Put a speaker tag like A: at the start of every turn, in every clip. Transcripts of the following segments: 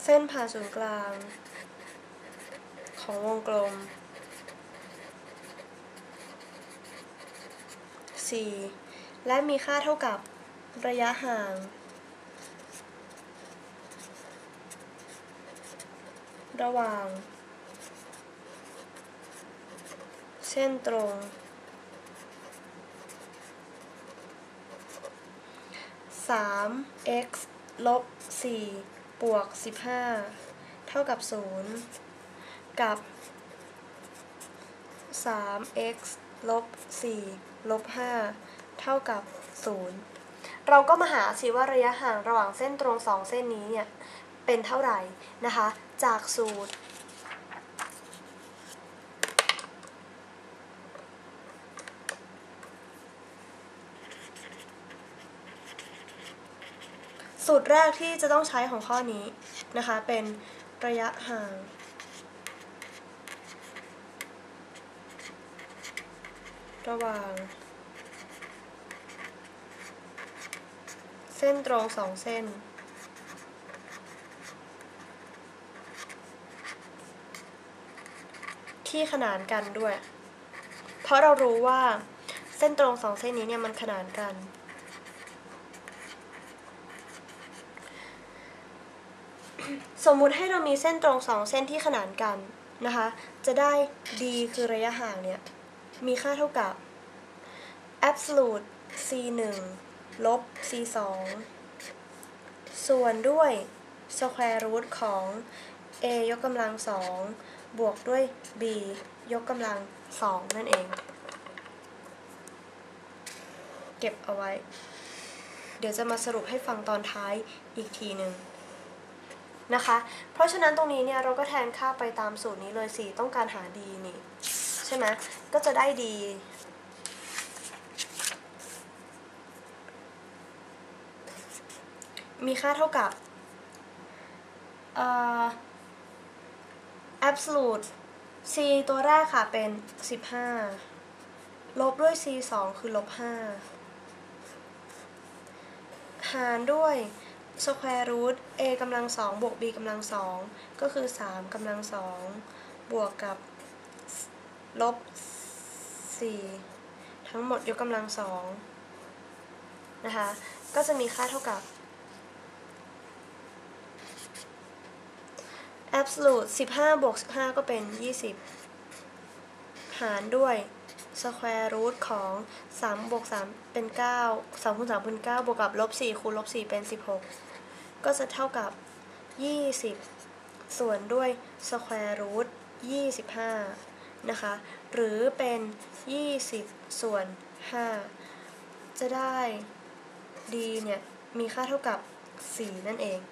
A: เส้นผ่าศูนย์กลางของวงกลม 4 และมีค่าเท่ากับระยะห่างระหว่างเส้นตรง 3x ลบ 4 บวก 15 เท่ากับ 0 กับ 3x ลบ 4 ลบ 5 เท่ากับ 0 เราก็มาหาสิว่าระยะห่างระหว่างเส้นตรง2เส้นนี้เนี่ยเป็นเท่าไหร่นะคะจากสูตรแรกที่จะต้องใช้ของข้อนี้นะคะเป็นระยะห่างระหว่างเส้นตรง2เส้นที่ขนานกันด้วยเพราะเรารู้ว่าเส้นตรง2เส้นนี้เนี่ยมันขนานกันสมมุติให้เรามีเส้นตรง2เส้นที่ขนานกันนะคะจะได้ d คือระยะห่างเนี่ยมีค่าเท่ากับ absolute c1 ลบ c2 ส่วนด้วย square root ของ a ยกกำลัง2บวกด้วย b ยกกำลัง2นั่นเองเก็บเอาไว้เดี๋ยวจะมาสรุปให้ฟังตอนท้ายอีกทีหนึ่งนะคะเพราะฉะนั้นตรงนี้เนี่ยเราก็แทนค่าไปตามสูตรนี้เลย4ต้องการหา d นี่ใช่ไหมก็จะได้ d มีค่าเท่ากับabsolute c ตัวแรกค่ะเป็น15ลบด้วย c 2คือลบ5หารด้วย square root a กำลัง2บวก b กำลัง2ก็คือ3กำลัง2บวกกับลบ4ทั้งหมดยกกำลัง2นะคะก็จะมีค่าเท่ากับ absolute 15บวก15ก็เป็น20หารด้วย square root ของ3บวก3เป็น9 3คูณ3เป็น9บวกกับลบ4คูณลบ4เป็น16ก็จะเท่ากับ20ส่วนด้วย square root 25นะคะหรือเป็น20ส่วน5จะได้ d เนี่ยมีค่าเท่ากับ4นั่นเอง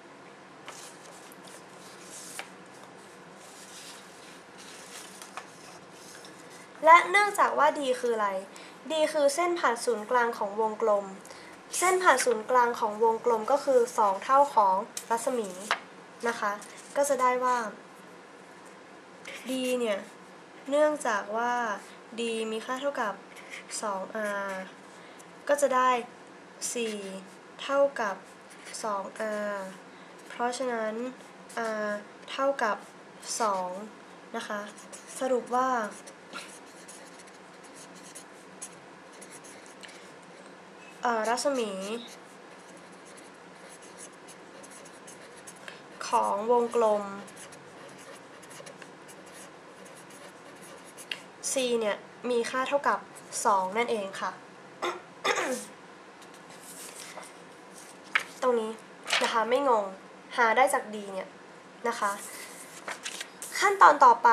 A: และเนื่องจากว่า d คืออะไร d คือเส้นผ่านศูนย์กลางของวงกลมเส้นผ่านศูนย์กลางของวงกลมก็คือ2เท่าของรัศมีนะคะก็จะได้ว่า d เนี่ยเนื่องจากว่า d มีค่าเท่ากับ 2r ก็จะได้4เท่ากับ 2r เพราะฉะนั้น r เท่ากับ2นะคะสรุปว่ารัศมีของวงกลม c เนี่ยมีค่าเท่ากับ2นั่นเองค่ะ ตรงนี้นะคะไม่งงหาได้จาก d เนี่ยนะคะขั้นตอนต่อไป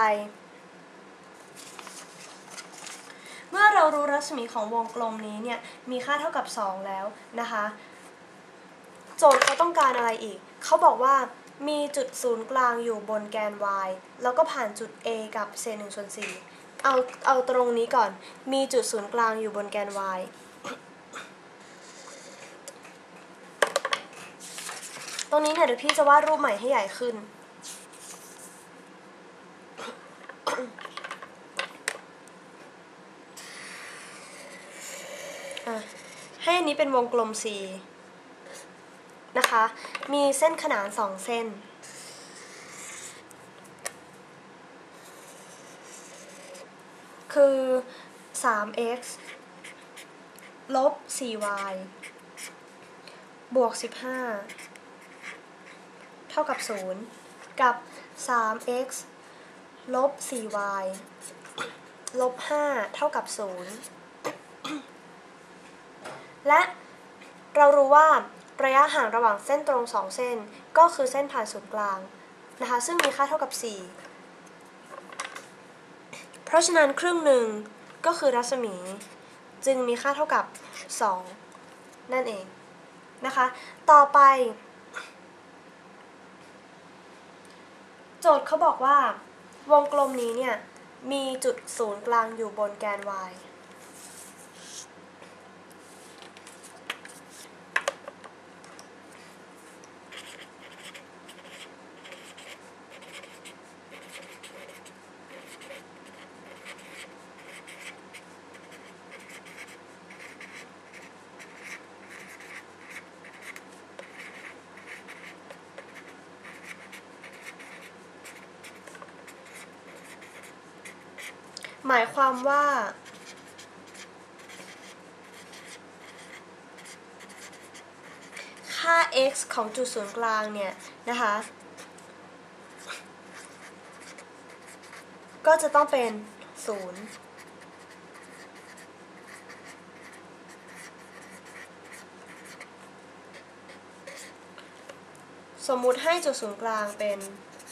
A: เมื่อเรารู้รัศมีของวงกลมนี้เนี่ยมีค่าเท่ากับ2แล้วนะคะโจทย์เขาต้องการอะไรอีกเขาบอกว่ามีจุดศูนย์กลางอยู่บนแกน y แล้วก็ผ่านจุด a กับเศษ1ส่วน4เอาตรงนี้ก่อนมีจุดศูนย์กลางอยู่บนแกน y ตรงนี้เนี่ยเดี๋ยวพี่จะวาดรูปใหม่ให้ใหญ่ขึ้นให้อันนี้เป็นวงกลม C นะคะมีเส้นขนาน2เส้นคือ 3x ลบ 4y บวก 15 เท่ากับ 0 กับ 3x ลบ 4y ลบ 5 เท่ากับ 0 และเรารู้ว่าระยะห่างระหว่างเส้นตรง2เส้นก็คือเส้นผ่านศูนย์กลางนะคะซึ่งมีค่าเท่ากับ 4 เพราะฉะนั้นครึ่งหนึ่งก็คือรัศมีจึงมีค่าเท่ากับ 2 นั่นเองนะคะต่อไปโจทย์เขาบอกว่าวงกลมนี้เนี่ยมีจุดศูนย์กลางอยู่บนแกน yหมายความว่าค่า x ของจุดศูนย์กลางเนี่ยนะคะก็จะต้องเป็น 0 สมมุติให้จุดศูนย์กลางเป็น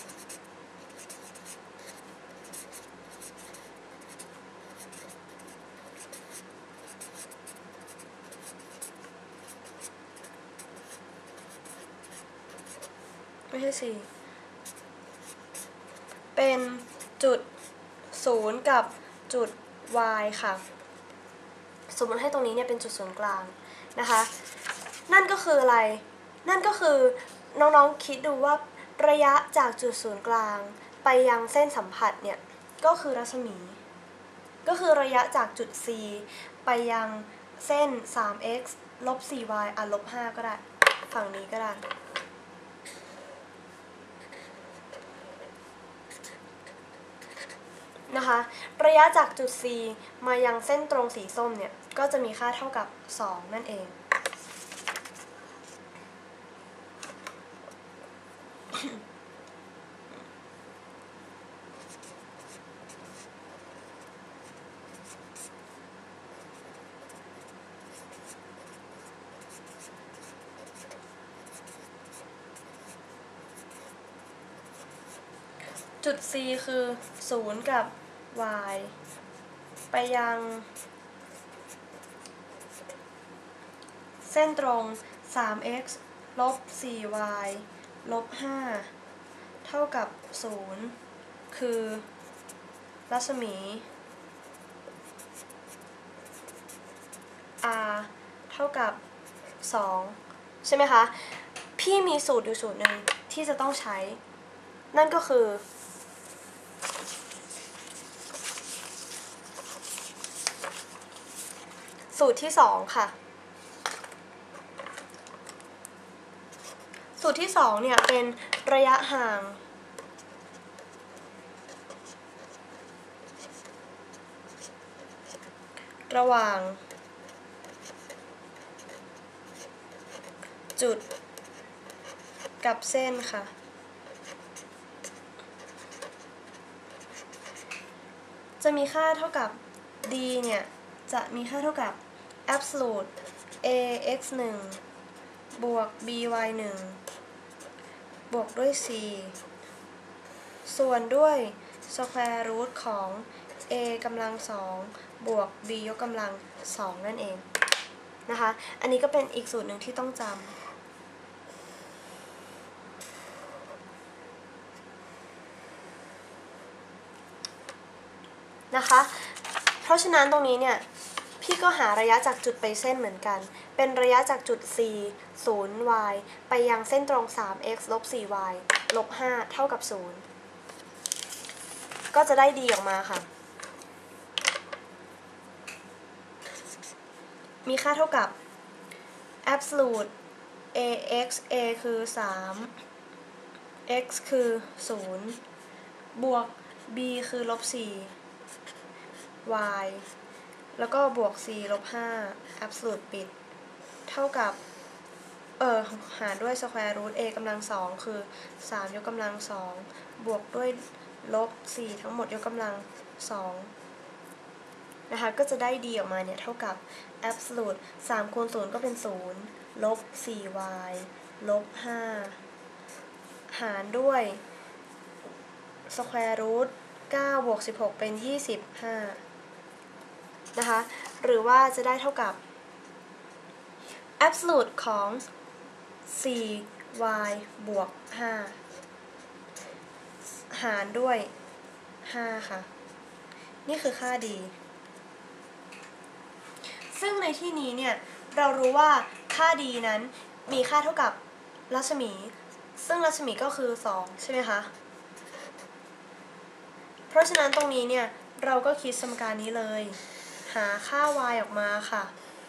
A: ไม่ใช่ 4เป็นจุด0กับจุด y ค่ะสมมติให้ตรงนี้เนี่ยเป็นจุดศูนย์กลางนะคะนั่นก็คืออะไรนั่นก็คือน้องๆคิดดูว่าระยะจากจุดศูนย์กลางไปยังเส้นสัมผัสเนี่ยก็คือรัศมีก็คือระยะจากจุด C ไปยังเส้น 3x ลบ 4y ลบ 5ก็ได้ฝั่งนี้ก็ได้นะคะระยะจากจุด C มายังเส้นตรงสีส้มเนี่ยก็จะมีค่าเท่ากับ 2 นั่นเองจุด C คือ 0 กับ y ไปยังเส้นตรง 3x ลบ 4y ลบ 5 เท่ากับ 0 คือรัศมี r เท่ากับ 2 ใช่ไหมคะพี่มีสูตรอยู่สูตรหนึ่งที่จะต้องใช้นั่นก็คือสูตรที่2ค่ะสูตรที่2เนี่ยเป็นระยะห่างระหว่างจุดกับเส้นค่ะจะมีค่าเท่ากับ d เนี่ยจะมีค่าเท่ากับ absolute ax 1บวก by 1บวกด้วย c ส่วนด้วย square root ของ a กำลัง2บวก b ยกกำลัง2นั่นเองนะคะอันนี้ก็เป็นอีกสูตรหนึ่งที่ต้องจำนะคะเพราะฉะนั้นตรงนี้เนี่ยพี่ก็หาระยะจากจุดไปเส้นเหมือนกันเป็นระยะจากจุด C 0y ไปยังเส้นตรง 3x ลบ 4y ลบ 5 เท่ากับ 0 ก็จะได้ดีออกมาค่ะมีค่าเท่ากับ absolute ax a คือ 3 x คือ 0 บวก b คือลบ 4 y แล้วก็บวก c ลบ5 absolute ปิดเท่ากับหารด้วย square root a กำลัง2คือ3ยกกำลัง2บวกด้วยลบ4ทั้งหมดยกกำลัง2นะคะก็จะได้ d ออกมาเนี่ยเท่ากับ absolute 3คูณ0ก็เป็น0ลบ 4y ลบ5หารด้วย square root 9บวก16เป็น25นะคะหรือว่าจะได้เท่ากับ absolute ของ 4y บวก5หารด้วย5ค่ะนี่คือค่า d ซึ่งในที่นี้เนี่ยเรารู้ว่าค่า d นั้นมีค่าเท่ากับรัศมีซึ่งรัศมีก็คือ2ใช่ไหมคะเพราะฉะนั้นตรงนี้เนี่ยเราก็คิดสมการนี้เลยหาค่า y ออกมาค่ะ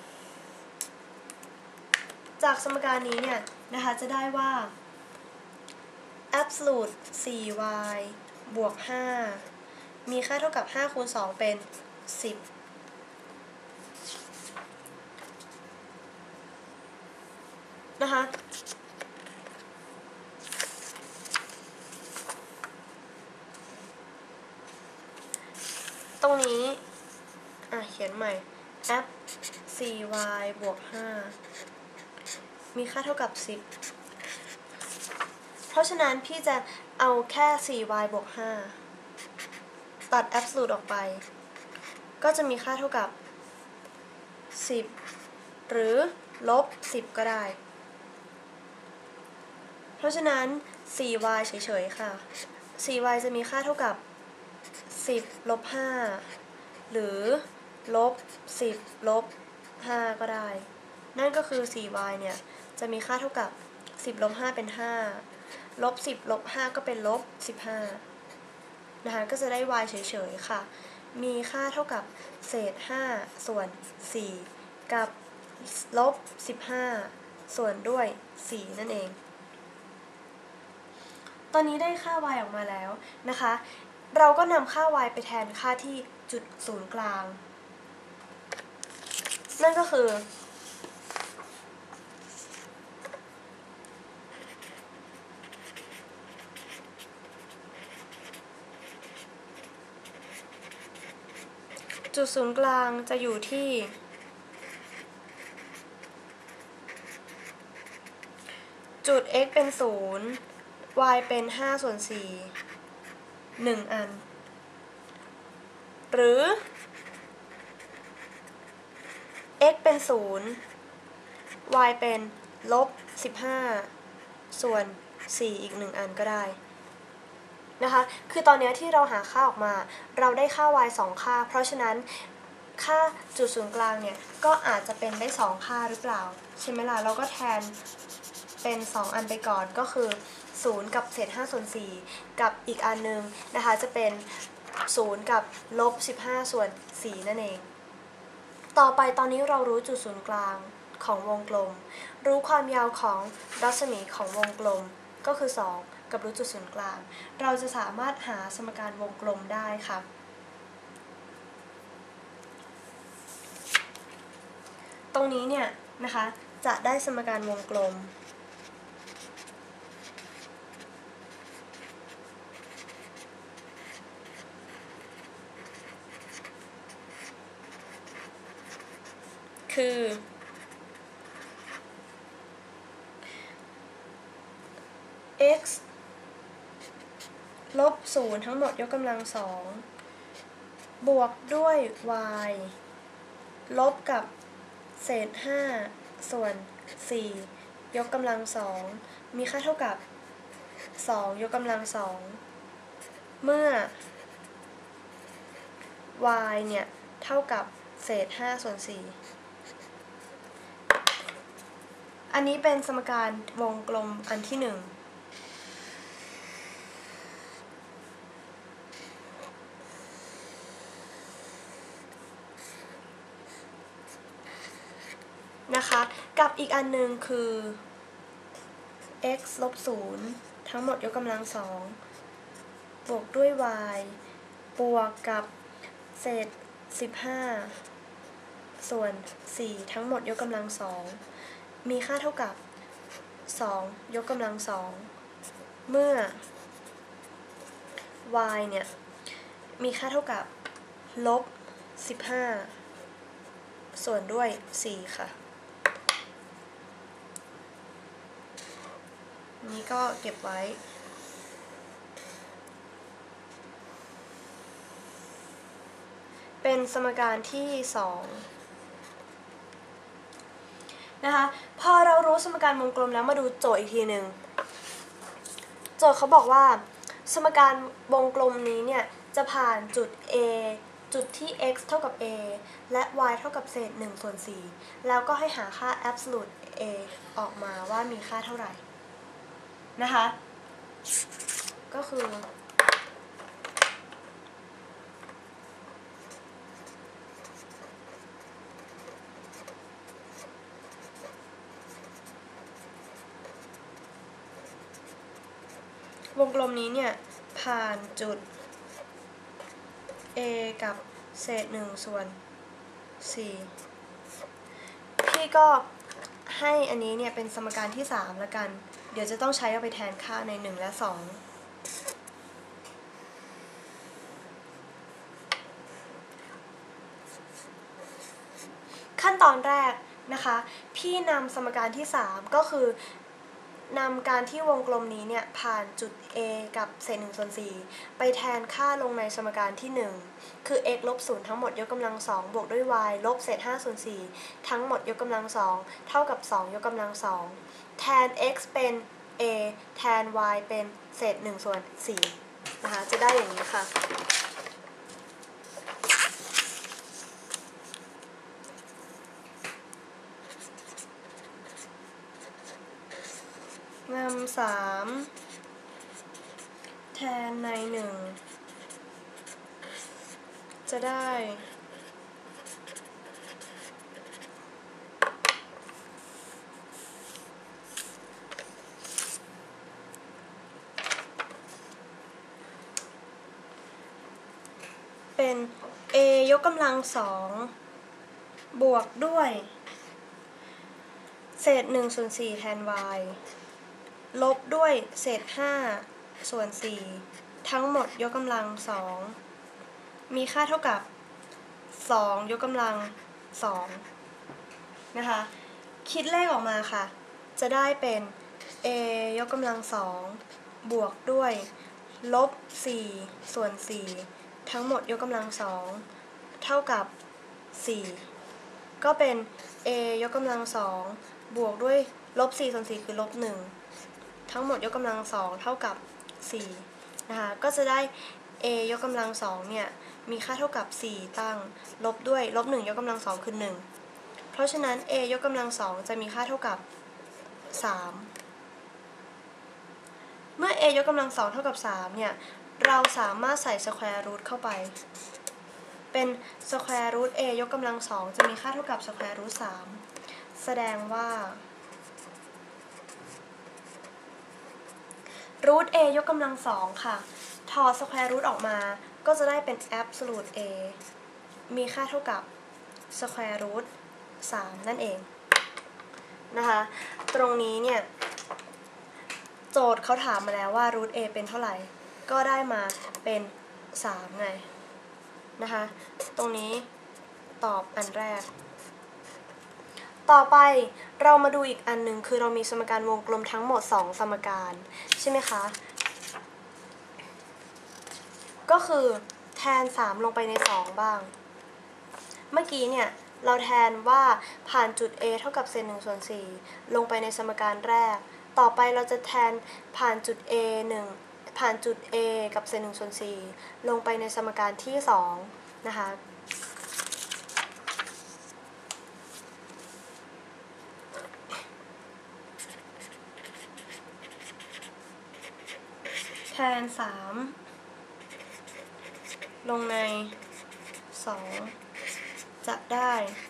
A: จากสมการนี้เนี่ยนะคะจะได้ว่า absolute 4y บวก5มีค่าเท่ากับ5คูณ2เป็น10นะคะตรงนี้เขียนใหม่ app 4y บวก5มีค่าเท่ากับ10เพราะฉะนั้นพี่จะเอาแค่ 4y บวก5ตัด absolute ออกไปก็จะมีค่าเท่ากับ10หรือลบ10ก็ได้เพราะฉะนั้น 4y เฉยๆค่ะ 4y จะมีค่าเท่ากับ10ลบ5หรือลบ10ลบ5ก็ได้นั่นก็คือ 4y เนี่ยจะมีค่าเท่ากับ10ลบ5เป็น5ลบ10ลบ5ก็เป็นลบ15นะคะก็จะได้ y เฉยๆค่ะมีค่าเท่ากับเศษ5ส่วน4กับลบ15ส่วนด้วย4นั่นเองตอนนี้ได้ค่า y ออกมาแล้วนะคะเราก็นำค่า y ไปแทนค่าที่จุดศูนย์กลางนั่นก็คือจุดศูนย์กลางจะอยู่ที่จุด x เป็น0 y เป็น5ส่วน4 1อันหรือ x เป็น0 y เป็นลบ15ส่วน4อีก1อันก็ได้นะคะคือตอนนี้ที่เราหาค่าออกมาเราได้ค่า y 2ค่าเพราะฉะนั้นค่าจุดศูนย์กลางเนี่ยก็อาจจะเป็นได้2ค่าหรือเปล่าใช่ไหมล่ะเราก็แทนเป็น2อันไปก่อนก็คือ0กับเศษ5ส่วน4กับอีกอันนึงนะคะจะเป็น0กับลบ15ส่วน4นั่นเองต่อไปตอนนี้เรารู้จุดศูนย์กลางของวงกลมรู้ความยาวของรัศมีของวงกลมก็คือ2กับรู้จุดศูนย์กลางเราจะสามารถหาสมการวงกลมได้ค่ะตรงนี้เนี่ยนะคะจะได้สมการวงกลมคือ x ลบ0ทั้งหมดยกกำลัง2บวกด้วย y ลบกับเศษ5ส่วน4ยกกำลัง2มีค่าเท่ากับ2ยกกำลัง2เมื่อ y เนี่ยเท่ากับเศษ5ส่วน4อันนี้เป็นสมการวงกลมอันที่1นะคะกับอีกอันนึงคือ x ลบ0ทั้งหมดยกกำลัง2บวกด้วย y บวกกับเศษ 15ส่วน4ทั้งหมดยกกำลัง2มีค่าเท่ากับ2ยกกำลัง2เมื่อ y เนี่ยมีค่าเท่ากับลบ15ส่วนด้วย4ค่ะนี้ก็เก็บไว้เป็นสมการที่2นะคะพอเรารู้สมการวงกลมแล้วมาดูโจทย์อีกทีหนึ่งโจทย์เขาบอกว่าสมการวงกลมนี้เนี่ยจะผ่านจุด A จุดที่ x เท่ากับ a และ y เท่ากับเศษ1ส่วน4แล้วก็ให้หาค่า absolute a ออกมาว่ามีค่าเท่าไหร่นะคะก็คือวงกลมนี้เนี่ยผ่านจุด a กับเศษ1ส่วน4พี่ก็ให้อันนี้เนี่ยเป็นสมการที่3แล้วกันเดี๋ยวจะต้องใช้เอาไปแทนค่าใน1และ2ขั้นตอนแรกนะคะพี่นำสมการที่3ก็คือนำการที่วงกลมนี้เนี่ยผ่านจุด a กับเศษ1ส่วน4ไปแทนค่าลงในสมการที่1คือ x ลบ0ทั้งหมดยกกำลัง2บวกด้วย y ลบเศษ5ส่วน4ทั้งหมดยกกำลัง2เท่ากับ2ยกกำลัง2แทน x เป็น a แทน y เป็นเศษ1ส่วน4นะคะจะได้อย่างนี้ค่ะนำ3แทนใน1จะได้เป็น a ยกกำลัง2บวกด้วยเศษ1ส่วน4แทน y ลบด้วยเศษ5ส่วน4ทั้งหมดยกกำลัง2มีค่าเท่ากับ2ยกกำลัง2นะคะคิดเลขออกมาค่ะจะได้เป็น a ยกกำลัง2บวกด้วยลบ4ส่วน4ทั้งหมดยกกำลัง2เท่ากับ4ก็เป็น a ยกกำลัง2บวกด้วยลบ4ส่วน4คือลบ1ทั้งหมดยกกำลัง2เท่ากับ4นะคะก็จะได้ a ยกกำลัง2เนี่ยมีค่าเท่ากับ4ตั้งลบด้วยลบ1ยกกำลัง2คือ1เพราะฉะนั้น a ยกกำลัง2จะมีค่าเท่ากับ3เมื่อ a ยกกำลัง2เท่ากับ3เนี่ยเราสามารถใส่สแควร์รูทเข้าไปเป็นสแควร์รูท a ยกกำลัง2จะมีค่าเท่ากับสแควร์รูท3แสดงว่ารูท a ยกกำลัง2ค่ะถอดสแควร์รูทออกมาก็จะได้เป็น absolute a มีค่าเท่ากับสแควร์รูท3นั่นเองนะคะตรงนี้เนี่ยโจทย์เขาถามมาแล้วว่ารูท a เป็นเท่าไหร่ก็ได้มาเป็น3ไงนะคะตรงนี้ตอบอันแรกต่อไปเรามาดูอีกอันหนึ่งคือเรามีสมการวงกลมทั้งหมด2สมการใช่ไหมคะก็คือแทน3ลงไปใน2บ้างเมื่อกี้เนี่ยเราแทนว่าผ่านจุด a เท่ากับเศษ1ส่วน4ลงไปในสมการแรกต่อไปเราจะแทนผ่านจุด a ผ่านจุด a กับเศษ1ส่วน4ลงไปในสมการที่2นะคะแทน3ลงใน2จะได้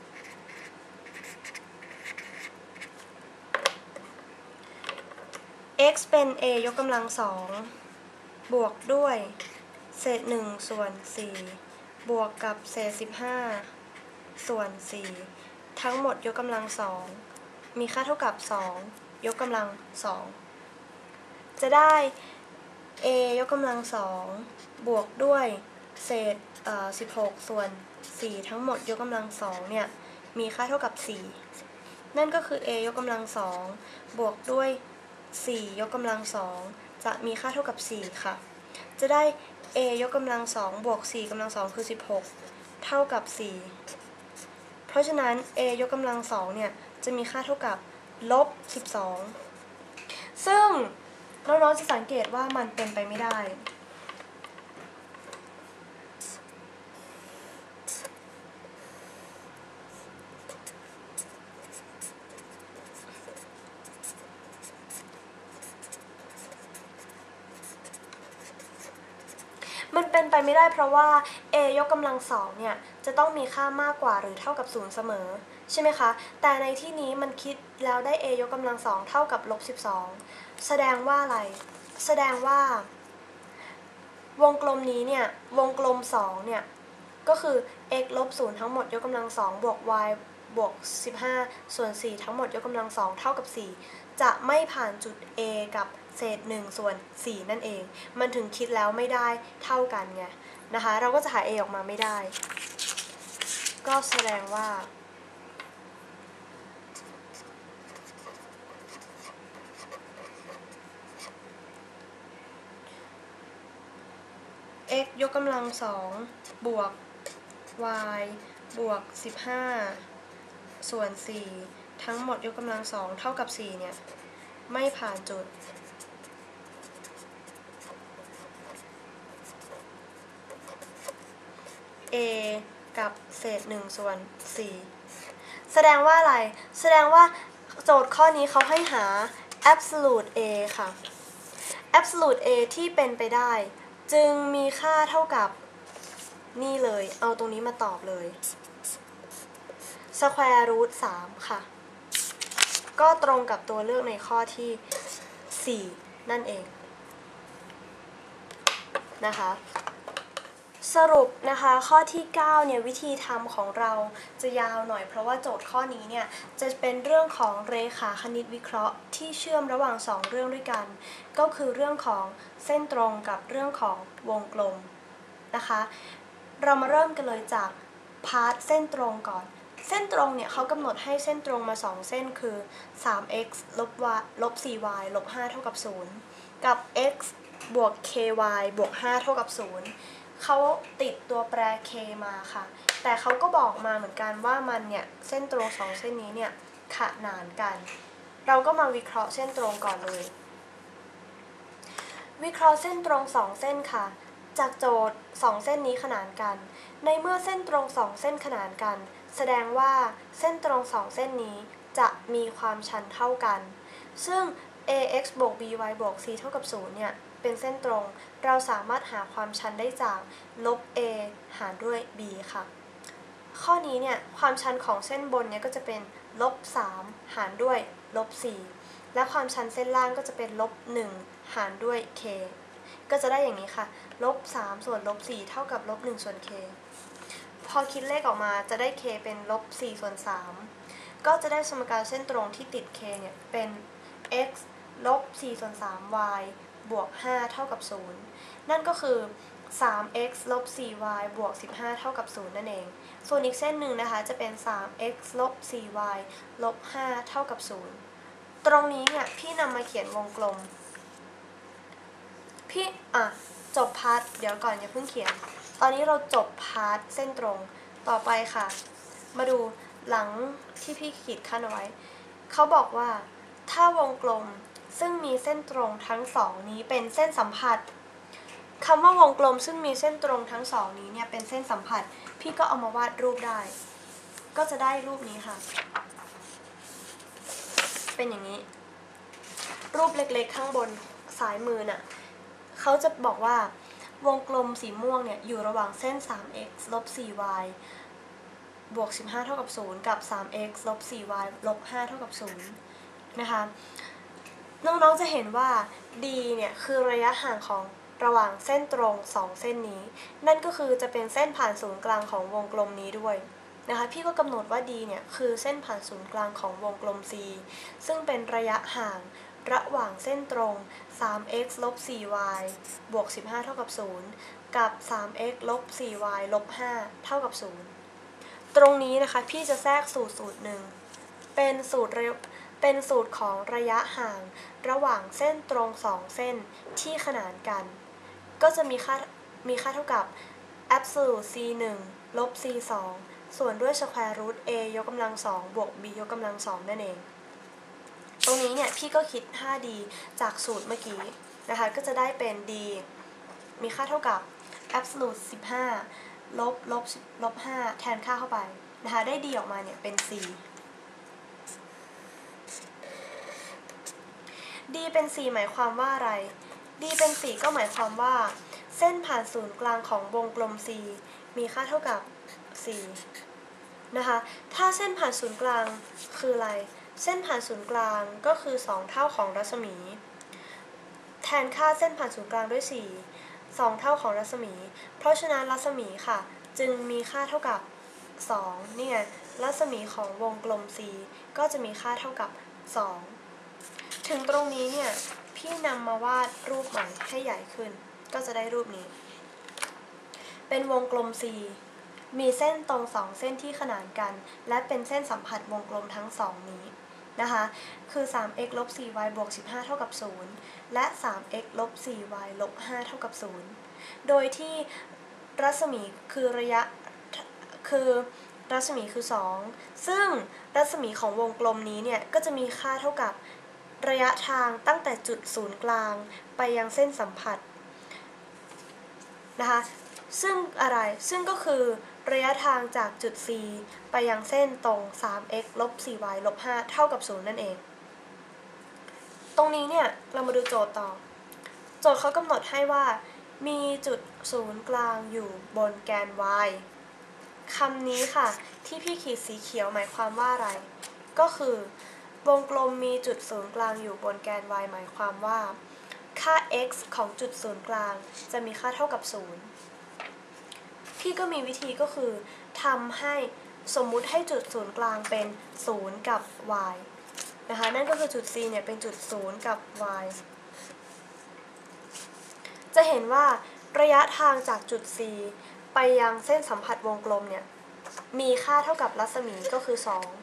A: x เป็น a ยกกำลัง2บวกด้วยเศษ1ส่วน4 บวกกับเศษ15ส่วน4ทั้งหมดยกกำลัง2มีค่าเท่ากับ2ยกกำลัง2จะได้ a ยกกำลัง2บวกด้วยเศษ16ส่วน4ทั้งหมดยกกำลัง2เนี่ยมีค่าเท่ากับ4นั่นก็คือ a ยกกำลัง2บวกด้วย4ยกกำลัง2จะมีค่าเท่ากับ4ค่ะจะได้ a ยกกำลัง2บวก4กำลัง2คือ16เท่ากับ4เพราะฉะนั้น a ยกกำลัง2เนี่ยจะมีค่าเท่ากับลบ12ซึ่งน้องๆจะสังเกตว่ามันเป็นไปไม่ได้มันเป็นไปไม่ได้เพราะว่า a ยกกำลัง2เนี่ยจะต้องมีค่ามากกว่าหรือเท่ากับ0เสมอใช่ไหมคะแต่ในที่นี้มันคิดแล้วได้ a ยกกำลัง2เท่ากับลบ12แสดงว่าอะไรแสดงว่าวงกลมนี้เนี่ยวงกลม2เนี่ยก็คือ x ลบ0ทั้งหมดยกกำลัง2บวก y บวก15ส่วน4ทั้งหมดยกกำลัง2เท่ากับ4จะไม่ผ่านจุด a กับเศษ1ส่วน4นั่นเองมันถึงคิดแล้วไม่ได้เท่ากันไงนะคะเราก็จะหา a ออกมาไม่ได้ก็แสดงว่าx ยกกำลัง2บวก y บวก15ส่วน4ทั้งหมดยกกำลัง2เท่ากับ4เนี่ยไม่ผ่านจุด a กับเศษ1ส่วน4แสดงว่าอะไรแสดงว่าโจทย์ข้อนี้เขาให้หา absolute a ค่ะ absolute a ที่เป็นไปได้จึงมีค่าเท่ากับนี่เลยเอาตรงนี้มาตอบเลย square root 3ค่ะก็ตรงกับตัวเลือกในข้อที่4นั่นเองนะคะสรุปนะคะข้อที่9เนี่ยวิธีทำของเราจะยาวหน่อยเพราะว่าโจทย์ข้อนี้เนี่ยจะเป็นเรื่องของเรขาคณิตวิเคราะห์ที่เชื่อมระหว่าง2เรื่องด้วยกันก็คือเรื่องของเส้นตรงกับเรื่องของวงกลมนะคะเรามาเริ่มกันเลยจากพาร์ทเส้นตรงก่อนเส้นตรงเนี่ยเขากำหนดให้เส้นตรงมา2เส้นคือ 3x ลบ 4y ลบ5เท่ากับ0กับ x บวก ky บวก5เท่ากับ0เขาติดตัวแปร k มาค่ะแต่เขาก็บอกมาเหมือนกันว่ามันเนี่ยเส้นตรง2เส้นนี้เนี่ยขนานกันเราก็มาวิเคราะห์เส้นตรงก่อนเลยวิเคราะห์เส้นตรง2เส้นค่ะจากโจทย์2เส้นนี้ขนานกันในเมื่อเส้นตรง2เส้นขนานกันแสดงว่าเส้นตรง2เส้นนี้จะมีความชันเท่ากันซึ่ง ax บวก by บวก c เท่ากับ0เนี่ยเป็นเส้นตรงเราสามารถหาความชันได้จากลบ a หารด้วย b ค่ะข้อนี้เนี่ยความชันของเส้นบนเนี่ยก็จะเป็นลบ3หารด้วยลบ4และความชันเส้นล่างก็จะเป็นลบ1หารด้วย k ก็จะได้อย่างนี้ค่ะลบ3ส่วนลบ4เท่ากับลบ1ส่วน k พอคิดเลขออกมาจะได้ k เป็นลบ4ส่วน3ก็จะได้สมการเส้นตรงที่ติด k เนี่ยเป็น x ลบ4ส่วน3 y บวก5เท่ากับ0นั่นก็คือ 3x ลบ 4y บวก15เท่ากับ0นั่นเองส่วนอีกเส้นหนึ่งนะคะจะเป็น 3x ลบ 4y ลบ5เท่ากับ0ตรงนี้เนี่ยพี่นำมาเขียนวงกลมพี่จบพาร์ทเดี๋ยวก่อนอย่าเพิ่งเขียนตอนนี้เราจบพาร์ทเส้นตรงต่อไปค่ะมาดูหลังที่พี่ขีดขั้นเอาไว้เขาบอกว่าถ้าวงกลมซึ่งมีเส้นตรงทั้งสองนี้เป็นเส้นสัมผัสคำว่าวงกลมซึ่งมีเส้นตรงทั้งสองนี้เนี่ยเป็นเส้นสัมผัสพี่ก็เอามาวาดรูปได้ก็จะได้รูปนี้ค่ะเป็นอย่างนี้รูปเล็กๆข้างบนซ้ายมือน่ะเขาจะบอกว่าวงกลมสีม่วงเนี่ยอยู่ระหว่างเส้น 3x ลบ 4y บวก15เท่ากับ0กับ 3x ลบ 4y ลบ5เท่ากับ0นะคะน้องๆจะเห็นว่า d เนี่ยคือระยะห่างของระหว่างเส้นตรง2เส้นนี้นั่นก็คือจะเป็นเส้นผ่านศูนย์กลางของวงกลมนี้ด้วยนะคะพี่ก็กำหนดว่า D เนี่ยคือเส้นผ่านศูนย์กลางของวงกลม C ซึ่งเป็นระยะห่างระหว่างเส้นตรง 3x ลบ 4y บวก 15 เท่ากับ 0 กับ 3x ลบ 4y ลบ 5 เท่ากับ 0 ตรงนี้นะคะพี่จะแทรกสูตรหนึ่งเป็นสูตรของระยะห่างระหว่างเส้นตรง2เส้นที่ขนานกันก็จะมีค่าเท่ากับ absolute c 1ลบ c 2ส่วนด้วย square root a ยกกำลัง2บวก b ยกกำลัง2นั่นเองตรงนี้เนี่ยพี่ก็คิด 5d จากสูตรเมื่อกี้นะคะก็จะได้เป็น d มีค่าเท่ากับ absolute 15ลบ5แทนค่าเข้าไปนะคะได้ d ออกมาเนี่ยเป็น c d เป็น 4 หมายความว่าอะไร d เป็น 4 ก็หมายความว่าเส้นผ่านศูนย์กลางของวงกลม c มีค่าเท่ากับ 4 นะคะถ้าเส้นผ่านศูนย์กลางคืออะไรเส้นผ่านศูนย์กลางก็คือ2เท่าของรัศมีแทนค่าเส้นผ่านศูนย์กลางด้วย2เท่าของรัศมีเพราะฉะนั้นรัศมีค่ะจึงมีค่าเท่ากับ2นี่ไงรัศมีของวงกลม c ก็จะมีค่าเท่ากับ2ถึงตรงนี้เนี่ยพี่นำมาวาดรูปใหม่ให้ใหญ่ขึ้นก็จะได้รูปนี้เป็นวงกลม C มีเส้นตรง2เส้นที่ขนานกันและเป็นเส้นสัมผัสวงกลมทั้ง2นี้นะคะคือ 3x ลบ 4y บวก 15 เท่ากับ 0 และ 3x ลบ 4y ลบ 5 เท่ากับ 0 โดยที่รัศมีคือ2ซึ่งรัศมีของวงกลมนี้เนี่ยก็จะมีค่าเท่ากับระยะทางตั้งแต่จุดศูนย์กลางไปยังเส้นสัมผัสนะคะซึ่งก็คือระยะทางจากจุด C ไปยังเส้นตรง 3x ลบ 4y ลบ 5 เท่ากับ 0 นั่นเองตรงนี้เนี่ยเรามาดูโจทย์ต่อโจทย์เขากำหนดให้ว่ามีจุดศูนย์กลางอยู่บนแกน y คำนี้ค่ะที่พี่ขีดสีเขียวหมายความว่าอะไรก็คือวงกลมมีจุดศูนย์กลางอยู่บนแกน y หมายความว่าค่า x ของจุดศูนย์กลางจะมีค่าเท่ากับ0พี่ก็มีวิธีก็คือทำให้สมมุติให้จุดศูนย์กลางเป็น0กับ y นะคะนั่นก็คือจุด C เนี่ยเป็นจุด0กับ y จะเห็นว่าระยะทางจากจุด C ไปยังเส้นสัมผัสวงกลมเนี่ยมีค่าเท่ากับรัศมีก็คือ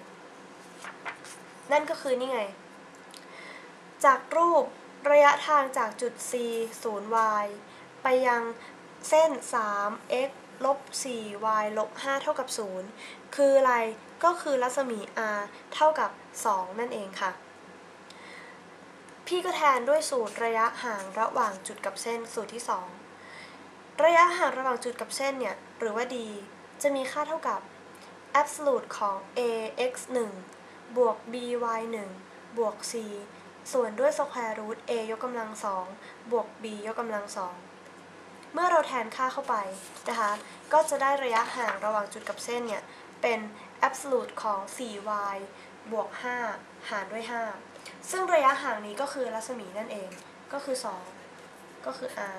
A: 2นั่นก็คือนี่ไงจากรูประยะทางจากจุด C 0y ไปยังเส้น 3x ลบ 4y ลบ 5 เท่ากับ 0 คืออะไรก็คือรัศมี r เท่ากับ2นั่นเองค่ะพี่ก็แทนด้วยสูตรระยะห่างระหว่างจุดกับเส้นสูตรที่2ระยะห่างระหว่างจุดกับเส้นเนี่ยหรือว่า d จะมีค่าเท่ากับ absolute ของ ax 1บวก by 1บวก c ส่วนด้วย square root a ยกกำลัง2บวก b ยกกำลัง2เมื่อเราแทนค่าเข้าไปนะคะก็จะได้ระยะห่างระหว่างจุดกับเส้นเนี่ยเป็น absolute ของ 4y บวก 5 หารด้วย 5 ซึ่งระยะห่างนี้ก็คือรัศมีนั่นเองก็คือ2ก็คือ r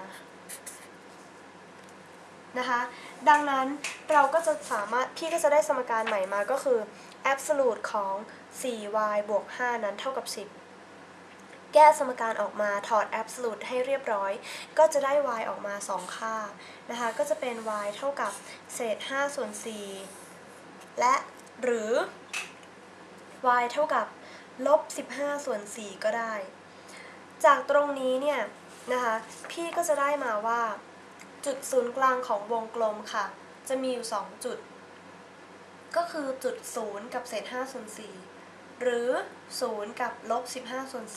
A: นะคะดังนั้นเราก็จะสามารถพี่ก็จะได้สมการใหม่มาก็คือ absolute ของ 4y บวก 5 นั้นเท่ากับ10แก้สมการออกมาถอด absolute ให้เรียบร้อยก็จะได้ y ออกมา2ค่านะคะก็จะเป็น y เท่ากับเศษ5ส่วน4และหรือ y เท่ากับลบ15ส่วน4ก็ได้จากตรงนี้เนี่ยนะคะพี่ก็จะได้มาว่าจุดศูนย์กลางของวงกลมค่ะจะมีอยู่2จุดก็คือจุด0กับเศษ5ส่วน4หรือ0กับลบ15ส่วน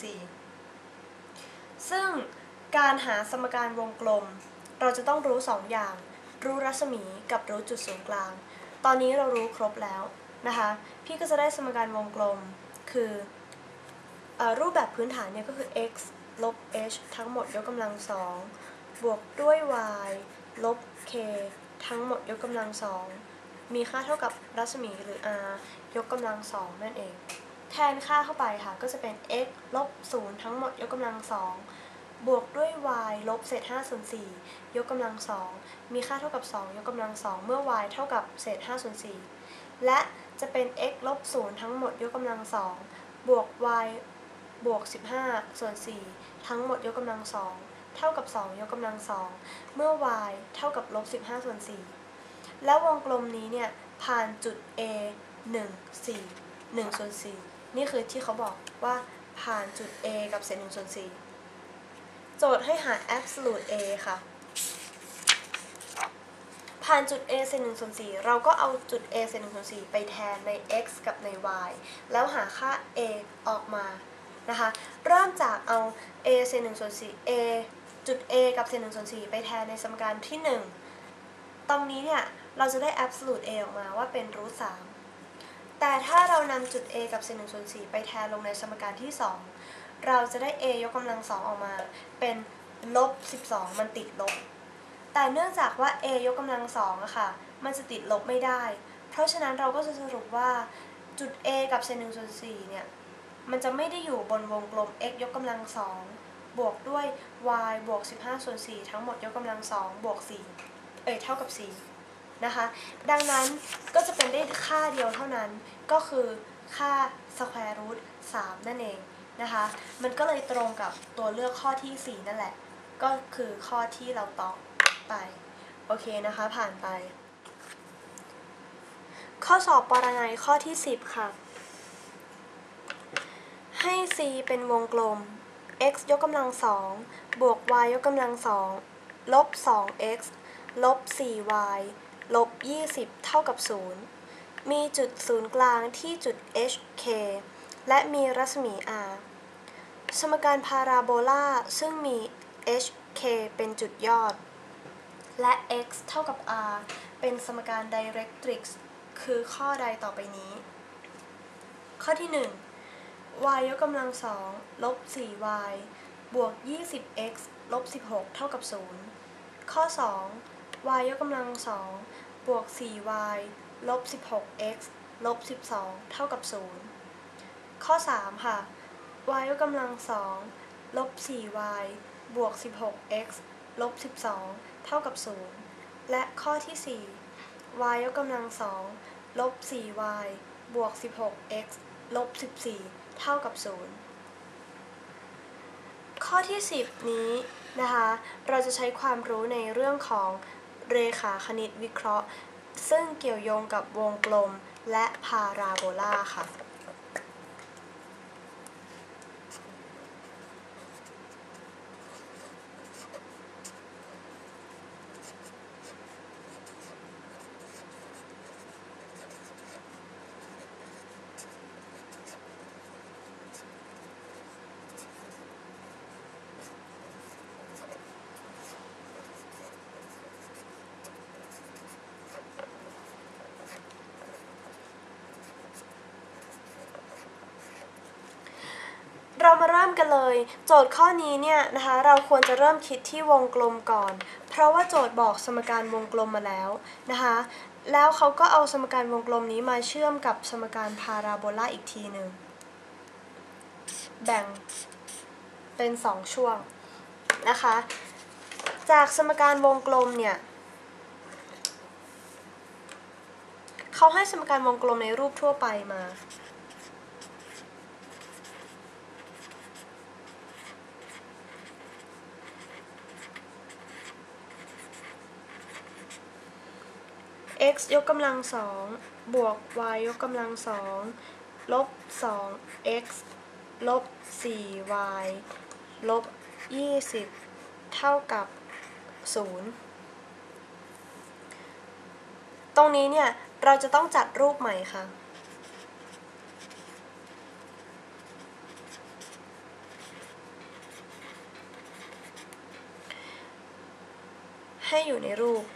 A: 4ซึ่งการหาสมการวงกลมเราจะต้องรู้2อย่างรู้รัศมีกับรู้จุดศูนย์กลางตอนนี้เรารู้ครบแล้วนะคะพี่ก็จะได้สมการวงกลมคือรูปแบบพื้นฐานเนี่ยก็คือ x ลบ h ทั้งหมดยกกำลัง2บวกด้วย y ลบ k ทั้งหมดยกกำลัง2มีค่าเท่ากับรัศมีหรือ r ยกกำลัง2นั่นเองแทนค่าเข้าไปค่ะก็จะเป็น x ลบ0ทั้งหมดยกกำลัง2 บวกด้วย y ลบเศษ5ส่วน4ยกกำลัง2มีค่าเท่ากับ2ยกกำลัง2เมื่อ y เท่ากับเศษ5ส่วน4และจะเป็น x ลบ0ทั้งหมดยกกำลัง2บวก y บวก15ส่วน4ทั้งหมดยกกำลัง2เท่ากับ2ยกกำลัง2เมื่อ y เท่ากับลบ15ส่วน4แล้ววงกลมนี้เนี่ยผ่านจุด a 1 4 1ส่วน4นี่คือที่เขาบอกว่าผ่านจุด a กับเศษ1ส่วน4โจทย์ให้หา absolute a ค่ะผ่านจุด a เศษ1ส่วน4เราก็เอาจุด a เศษ1ส่วน4ไปแทนใน x กับใน y แล้วหาค่า a ออกมานะคะเริ่มจากเอา a เศษ1ส่วน4 a จุด a กับเศษ1ส่วน4ไปแทนในสมการที่1ตรงนี้เนี่ยเราจะได้ absolute a ออกมาว่าเป็นรูท3แต่ถ้าเรานำจุด a กับเศษ1ส่วน4ไปแทนลงในสมการที่2เราจะได้ a ยกกำลัง2ออกมาเป็นลบ12มันติดลบแต่เนื่องจากว่า a ยกกำลัง2อะค่ะมันจะติดลบไม่ได้เพราะฉะนั้นเราก็จะสรุปว่าจุด a กับเศษ1ส่วน4เนี่ยมันจะไม่ได้อยู่บนวงกลม x ยกกำลัง2บวกด้วย y บวก15ส่วน4ทั้งหมดยกกำลัง2บวก4เท่ากับ4นะคะดังนั้นก็จะเป็นได้ค่าเดียวเท่านั้นก็คือค่า square root 3นั่นเองนะคะมันก็เลยตรงกับตัวเลือกข้อที่4นั่นแหละก็คือข้อที่เราตอบไปโอเคนะคะผ่านไปข้อสอบปรนัยข้อที่10ค่ะให้ c เป็นวงกลม x ยกกำลัง2บวก y ยกกำลัง2ลบ 2x ลบ 4y ลบ20เท่ากับ0มีจุดศูนย์กลางที่จุด hk และมีรัศมี r สมการพาราโบลาซึ่งมี hk เป็นจุดยอดและ x เท่ากับ r เป็นสมการ directrix คือข้อใดต่อไปนี้ข้อที่1 y ยกกำลัง2ลบ 4y บวก 20x ลบ 16เท่ากับ0ข้อ2 y ยกกำลัง2บวก 4y ลบ 16x ลบ 12เท่ากับ0ข้อ3ค่ะ y ยกกำลัง2ลบ 4y บวก 16x ลบ 12เท่ากับ0และข้อที่4 y ยกกำลัง2ลบ 4y บวก 16x ลบ 14เท่ากับ0ข้อที่10นี้นะคะเราจะใช้ความรู้ในเรื่องของเรขาคณิตวิเคราะห์ซึ่งเกี่ยวโยงกับวงกลมและพาราโบลาค่ะเรามาเริ่มกันเลยโจทย์ข้อนี้เนี่ยนะคะเราควรจะเริ่มคิดที่วงกลมก่อนเพราะว่าโจทย์บอกสมการวงกลมมาแล้วนะคะแล้วเขาก็เอาสมการวงกลมนี้มาเชื่อมกับสมการพาราโบลาอีกทีหนึ่งแบ่งเป็น2ช่วงนะคะจากสมการวงกลมเนี่ยเขาให้สมการวงกลมในรูปทั่วไปมาx ยกกำลัง2บวก y ยกกำลัง2ลบ 2x ลบ 4y ลบ 20เท่ากับ0ตรงนี้เนี่ยเราจะต้องจัดรูปใหม่ค่ะให้อยู่ในรูป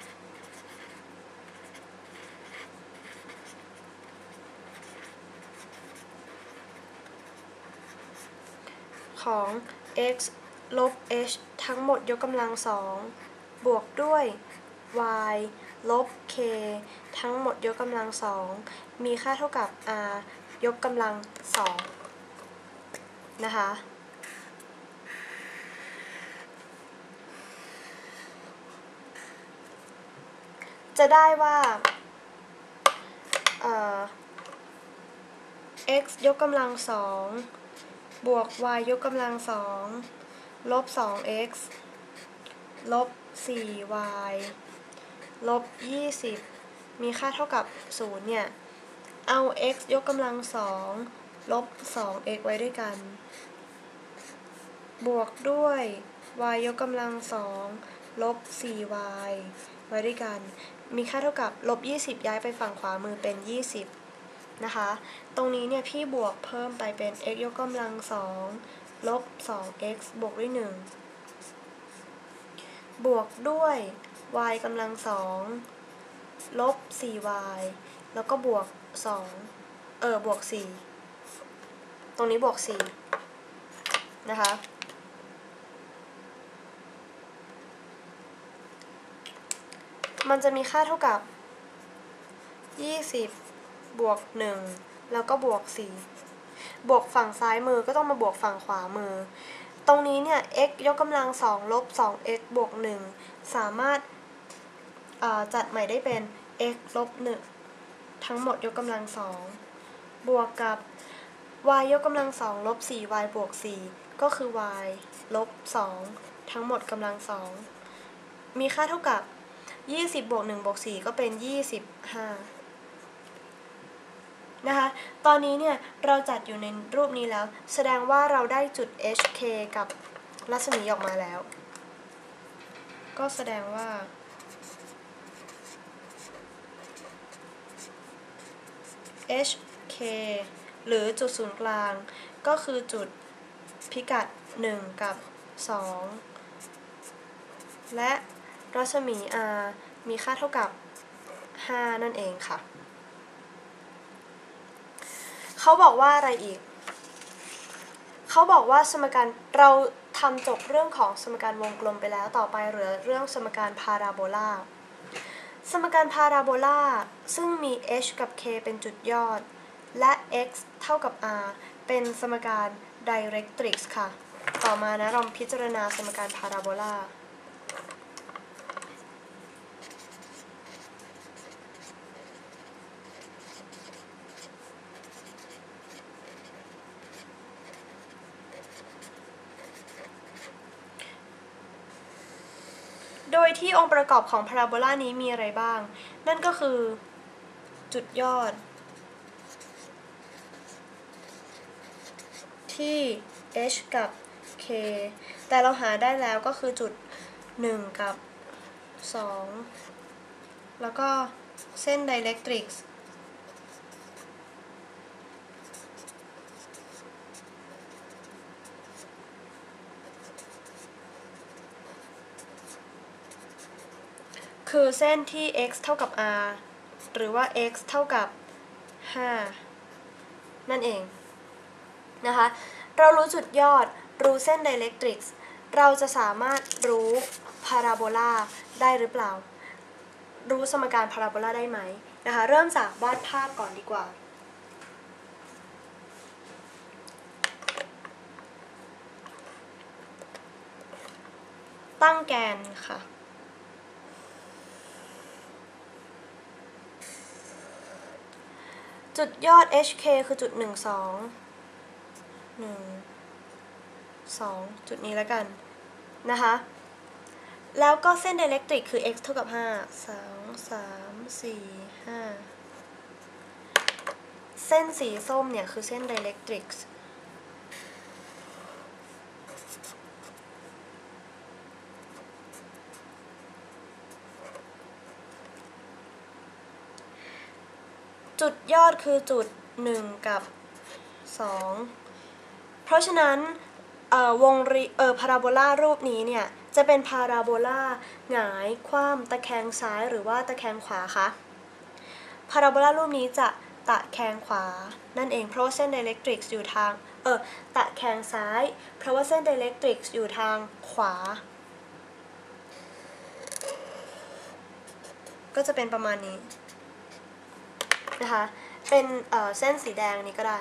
A: ของ x ลบ h ทั้งหมดยกกำลัง2บวกด้วย y ลบ k ทั้งหมดยกกำลัง2มีค่าเท่ากับ r ยกกำลัง2นะคะจะได้ว่า x ยกกำลัง2บวก y ยกกำลัง2ลบ 2x ลบ 4y ลบ 20มีค่าเท่ากับ0เนี่ยเอา x ยกกำลัง2ลบ 2x ไว้ด้วยกันบวกด้วย y ยกกำลัง2ลบ 4y ไว้ด้วยกันมีค่าเท่ากับลบ 20ย้ายไปฝั่งขวามือเป็น20นะคะตรงนี้เนี่ยพี่บวกเพิ่มไปเป็น x ยกกำลัง2ลบ 2x บวกด้วย1บวกด้วย y กำลัง2ลบ 4y แล้วก็บวกบวก4ตรงนี้บวก4นะคะมันจะมีค่าเท่ากับ20บวก1แล้วก็บวก4บวกฝั่งซ้ายมือก็ต้องมาบวกฝั่งขวามือตรงนี้เนี่ย x ยกกำลัง2ลบ 2x บวก1สามารถจัดใหม่ได้เป็น x ลบ1ทั้งหมดยกกำลัง2บวกกับ y ยกกำลัง2ลบ 4y บวก4ก็คือ y ลบ2ทั้งหมดกำลัง2มีค่าเท่ากับ20บวก1บวก4ก็เป็น25นะคะตอนนี้เนี่ยเราจัดอยู่ในรูปนี้แล้วแสดงว่าเราได้จุด HK กับรัศมีออกมาแล้วก็แสดงว่า HK หรือจุดศูนย์กลางก็คือจุดพิกัด1กับ2และรัศมี R มีค่าเท่ากับ5นั่นเองค่ะเขาบอกว่าอะไรอีกเขาบอกว่าสมการเราทำจบเรื่องของสมการวงกลมไปแล้วต่อไปเหลือเรื่องสมการพาราโบลาสมการพาราโบลาซึ่งมี h กับ k เป็นจุดยอดและ x เท่ากับ r เป็นสมการ directrix ค่ะต่อมานะเราพิจารณาสมการพาราโบลาโดยที่องค์ประกอบของพาราโบลานี้มีอะไรบ้างนั่นก็คือจุดยอดที่ h กับ k แต่เราหาได้แล้วก็คือจุด1กับ2แล้วก็เส้น directrix คือเส้นที่ x เท่ากับ r หรือว่า x เท่ากับ5นั่นเองนะคะเรารู้จุดยอดรู้เส้น directrix เราจะสามารถรู้พาราโบลาได้หรือเปล่ารู้สมการพาราโบลาได้ไหมนะคะเริ่มจากวาดภาพก่อนดีกว่าตั้งแกนค่ะจุดยอด HK คือจุด1 2 จุดนี้แล้วกันนะคะแล้วก็เส้น directrix คือ x เท่ากับ5 2 3 4 5เส้นสีส้มเนี่ยคือเส้น directrix จุดยอดคือจุด1กับ2เพราะฉะนั้นพาราโบลารูปนี้เนี่ยจะเป็นพาราโบลาหงายคว่ำตะแคงซ้ายหรือว่าตะแคงขวาคะพาราโบลารูปนี้จะตะแคงขวานั่นเองเพราะว่าเส้น directrix อยู่ทางตะแคงซ้ายเพราะว่าเส้น directrix อยู่ทางขวาก็จะเป็นประมาณนี้นะคะเป็นเส้นสีแดงนี้ก็ได้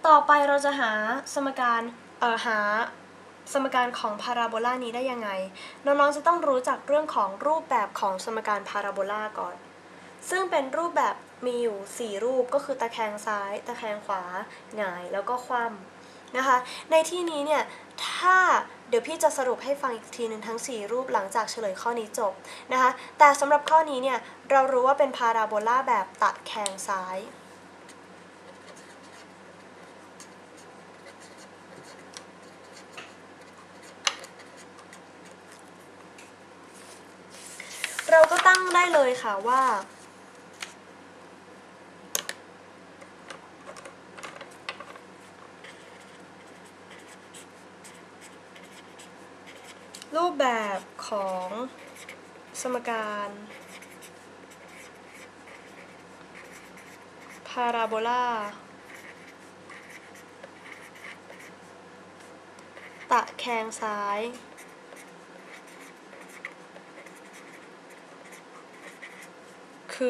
A: ต่อไปเราจะหาสมการของพาราโบลานี้ได้ยังไงน้องๆจะต้องรู้จักเรื่องของรูปแบบของสมการพาราโบลาก่อนซึ่งเป็นรูปแบบมีอยู่4รูปก็คือตะแคงซ้ายตะแคงขวาหงายแล้วก็คว่ำนะคะในที่นี้เนี่ยถ้าเดี๋ยวพี่จะสรุปให้ฟังอีกทีหนึ่งทั้ง4รูปหลังจากเฉลยข้อนี้จบนะคะแต่สำหรับข้อนี้เนี่ยเรารู้ว่าเป็นพาราโบลาแบบตะแคงซ้ายเราก็ตั้งได้เลยค่ะว่ารูปแบบของสมการพาราโบลาตะแคงซ้ายคือ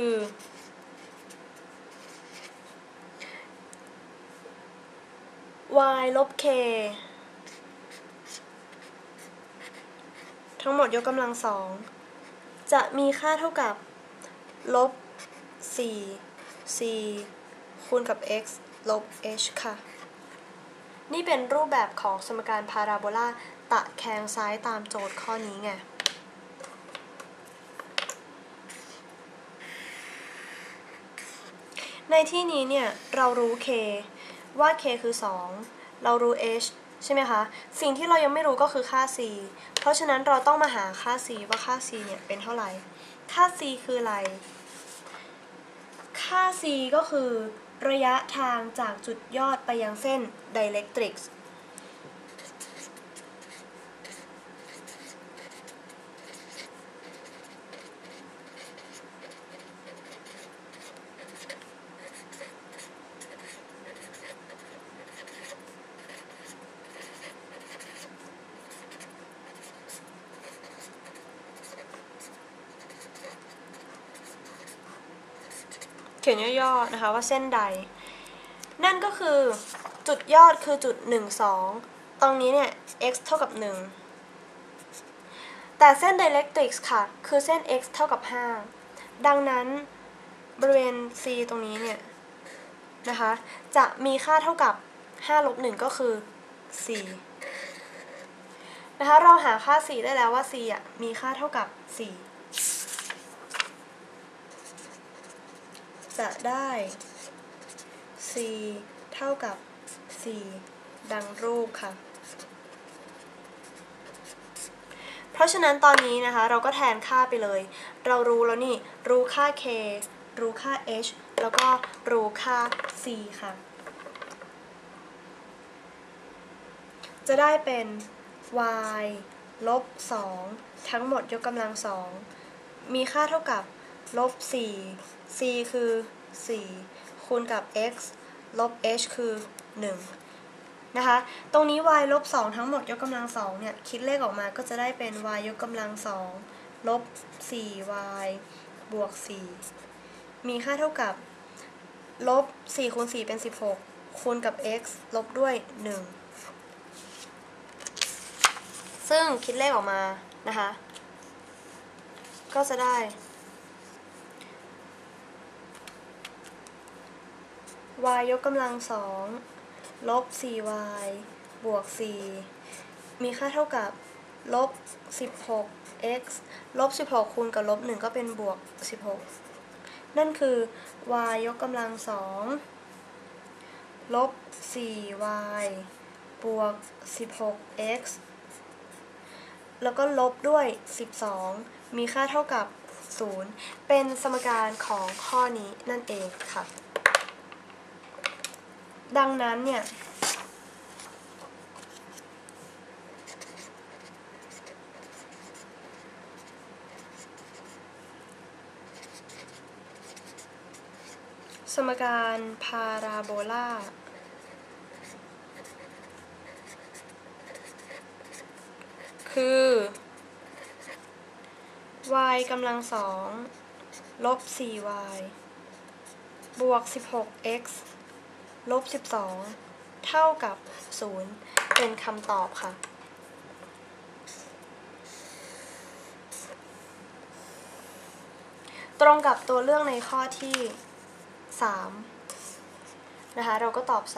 A: y ลบ k ทั้งหมดยกกำลังสองจะมีค่าเท่ากับลบ 4c คูณกับ x ลบ h ค่ะนี่เป็นรูปแบบของสมการพาราโบลาตะแคงซ้ายตามโจทย์ข้อนี้ไงในที่นี้เนี่ยเรารู้ k ว่า k คือ 2เรารู้ h ใช่ไหมคะสิ่งที่เรายังไม่รู้ก็คือค่า c เพราะฉะนั้นเราต้องมาหาค่า c ว่าค่า c เนี่ยเป็นเท่าไหร่ค่า c คืออะไรค่า c ก็คือระยะทางจากจุดยอดไปยังเส้น directrixเขียนย่อๆนะคะว่าเส้นใดนั่นก็คือจุดยอดคือจุด1 2ตรงนี้เนี่ย x เท่ากับ1แต่เส้น directrix ค่ะคือเส้น x เท่ากับ5ดังนั้นบริเวณ c ตรงนี้เนี่ยนะคะจะมีค่าเท่ากับ5ลบ1ก็คือ4นะคะเราหาค่า c ได้แล้วว่า c มีค่าเท่ากับ4จะได้ c เท่ากับ4ดังรูปค่ะเพราะฉะนั้นตอนนี้นะคะเราก็แทนค่าไปเลยเรารู้แล้วนี่รู้ค่า k รู้ค่า h แล้วก็รู้ค่า c ค่ะจะได้เป็น y ลบ2ทั้งหมดยกกำลัง2มีค่าเท่ากับลบ4 c คือ4คูณกับ x ลบ h คือ1นะคะตรงนี้ y ลบ2ทั้งหมดยกกำลัง2เนี่ยคิดเลขออกมาก็จะได้เป็น y ยกกำลัง2ลบ 4y บวก4มีค่าเท่ากับลบ4คูณ4เป็น16คูณกับ x ลบด้วย1ซึ่งคิดเลขออกมานะคะก็จะได้ y ยกกำลัง2ลบ 4y บวก4มีค่าเท่ากับลบ16 x ลบ16คูณกับลบ1ก็เป็นบวก16นั่นคือ y ยกกำลัง2ลบ 4y บวก16x แล้วก็ลบด้วย12มีค่าเท่ากับ0เป็นสมการของข้อนี้นั่นเองค่ะดังนั้นเนี่ยสมการพาราโบลาคือ y กำลัง2ลบ 4y บวก 16x ลบเท่ากับ0เป็นคำตอบค่ะตรงกับตัวเลือกในข้อที่3นะคะเราก็ตอบ3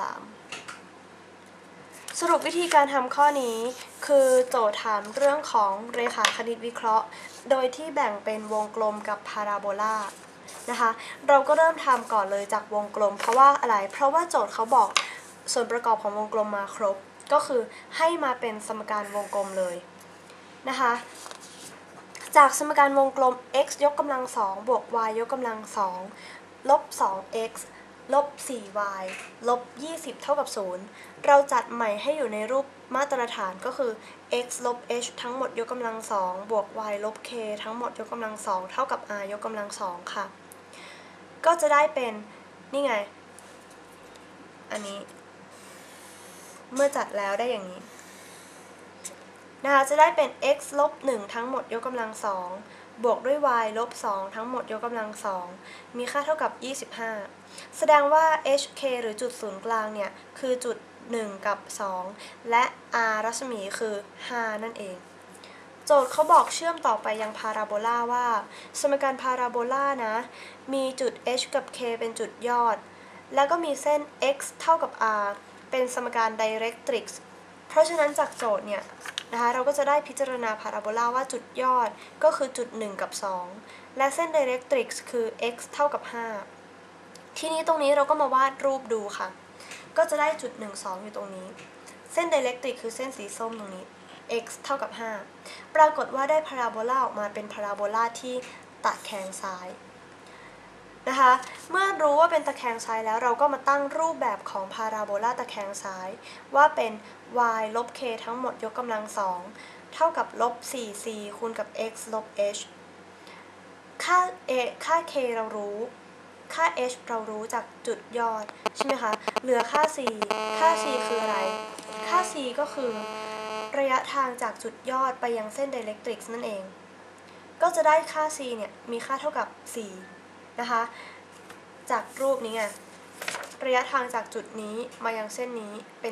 A: สรุปวิธีการทำข้อนี้คือโจทย์ถามเรื่องของเรขาคณิตวิเคราะห์โดยที่แบ่งเป็นวงกลมกับพาราโบลานะคะเราก็เริ่มทำก่อนเลยจากวงกลมเพราะว่าอะไรเพราะว่าโจทย์เขาบอกส่วนประกอบของวงกลมมาครบก็คือให้มาเป็นสมการวงกลมเลยนะคะจากสมการวงกลม x ยกกำลัง2บวก y ยกกำลัง2ลบ 2x ลบ 4y ลบ 20 เท่ากับ0เราจัดใหม่ให้อยู่ในรูปมาตรฐานก็คือ x ลบ h ทั้งหมดยกกำลัง2บวก y ลบ k ทั้งหมดยกกำลัง2เท่ากับ r ยกกำลัง2ค่ะก็จะได้เป็นนี่ไงอันนี้เมื่อจัดแล้วได้อย่างนี้นะคะจะได้เป็น x ลบ 1 ทั้งหมดยกกำลัง2บวกด้วย y ลบ 2 ทั้งหมดยกกำลัง2มีค่าเท่ากับ25แสดงว่า hk หรือจุดศูนย์กลางเนี่ยคือจุด1กับ2และ r รัศมีคือ5นั่นเองโจทย์เขาบอกเชื่อมต่อไปยังพาราโบลาว่าสมการพาราโบลานะมีจุด h กับ k เป็นจุดยอดแล้วก็มีเส้น x เท่ากับ r เป็นสมการ directrix เพราะฉะนั้นจากโจทย์เนี่ยนะคะเราก็จะได้พิจารณาพาราโบลาว่าจุดยอดก็คือจุด1กับ2และเส้น directrix คือ x เท่ากับ5ทีนี้ตรงนี้เราก็มาวาดรูปดูค่ะก็จะได้จุด1 2อยู่ตรงนี้เส้น directrix คือเส้นสีส้มตรงนี้ x เท่ากับ5ปรากฏว่าได้พาราโบลาออกมาเป็นพาราโบลาที่ตะแคงซ้ายนะคะเมื่อรู้ว่าเป็นตะแคงซ้ายแล้วเราก็มาตั้งรูปแบบของพาราโบลาตะแคงซ้ายว่าเป็น y ลบ k ทั้งหมดยกกำลัง2เท่ากับลบ 4c คูณกับ x ลบ h ค่า k เรารู้ค่า h เรารู้จากจุดยอดใช่ไหมคะเหลือค่า c ค่า c คืออะไรค่า c ก็คือระยะทางจากจุดยอดไปยังเส้น directrix นั่นเองก็จะได้ค่า c เนี่ยมีค่าเท่ากับ4นะคะจากรูปนี้ไงระยะทางจากจุดนี้มายังเส้นนี้เป็น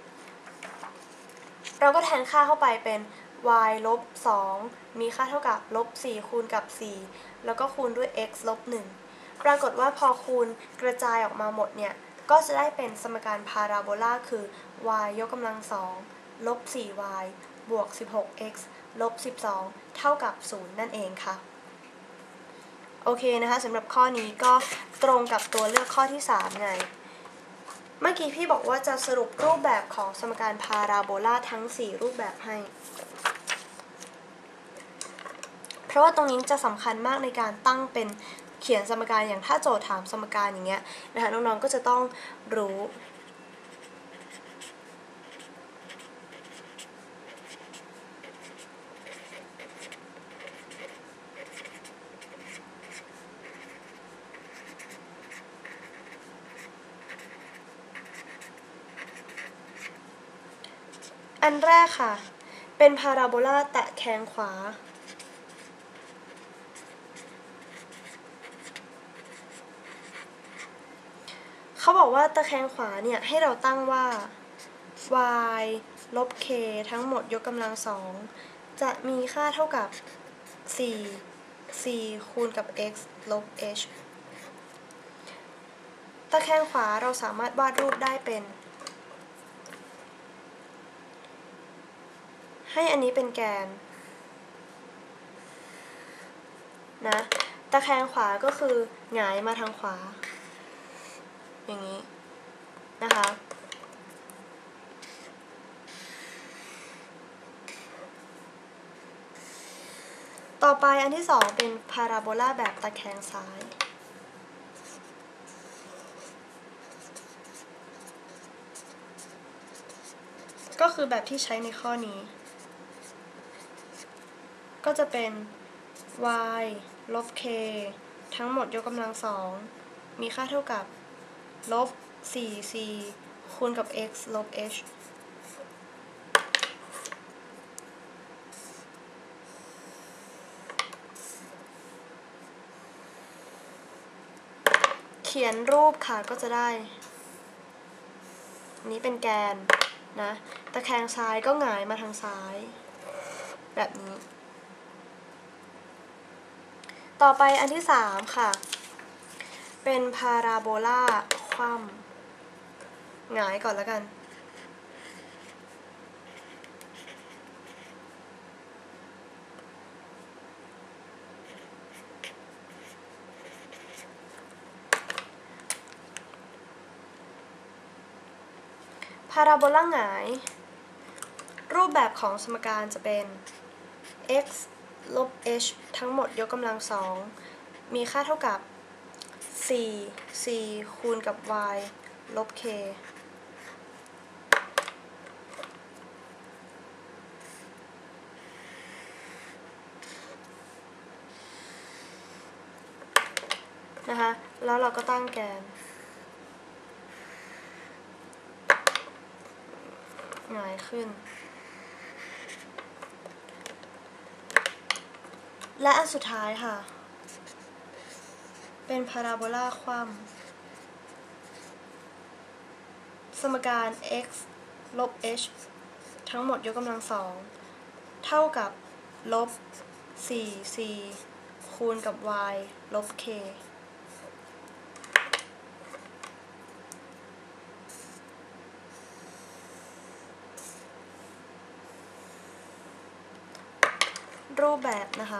A: 4เราก็แทนค่าเข้าไปเป็น y ลบ2มีค่าเท่ากับลบ4คูณกับ4แล้วก็คูณด้วย x ลบ1ปรากฏว่าพอคูณกระจายออกมาหมดเนี่ยก็จะได้เป็นสมการพาราโบลาคือ y ยกกำลัง2ลบ 4y บวก 16x ลบ 12เท่ากับ0นั่นเองค่ะโอเคนะคะสำหรับข้อนี้ก็ตรงกับตัวเลือกข้อที่3ไงเมื่อกี้พี่บอกว่าจะสรุปรูปแบบของสมการพาราโบลาทั้ง4รูปแบบให้เพราะว่าตรงนี้จะสำคัญมากในการตั้งเป็นเขียนสมการอย่างถ้าโจทย์ถามสมการอย่างเงี้ยนะคะน้องๆก็จะต้องรู้อันแรกค่ะเป็นพาราโบลาแตะแคงขวาเขาบอกว่าตะแคงขวาเนี่ยให้เราตั้งว่า y ลบ k ทั้งหมดยกกำลัง2จะมีค่าเท่ากับ4 คูณกับ x ลบ h ตะแคงขวาเราสามารถวาดรูปได้เป็นให้อันนี้เป็นแกนนะตะแคงขวาก็คือหงายมาทางขวาอย่างนี้นะคะต่อไปอันที่2เป็นพาราโบลาแบบตะแคงซ้ายก็คือแบบที่ใช้ในข้อนี้ก็จะเป็น y ลบ k ทั้งหมดยกกำลัง2มีค่าเท่ากับลบ 4c คูณกับ x ลบ h เขียนรูปค่ะก็จะได้นี้เป็นแกนนะตะแคงซ้ายก็หงายมาทางซ้ายแบบนี้ต่อไปอันที่3ค่ะเป็นพาราโบลาคว่ำหงายก่อนแล้วกันพาราโบลาหงายรูปแบบของสมการจะเป็น x ลบ h ทั้งหมดยกกำลัง2มีค่าเท่ากับ4 c คูณกับ y ลบ k นะคะแล้วเราก็ตั้งแกนหงายขึ้นและอันสุดท้ายค่ะเป็นพาราโบลาคว่ำสมการ x ลบ h ทั้งหมดยกกำลัง2เท่ากับลบ 4c คูณกับ y ลบ k รูปแบบนะคะ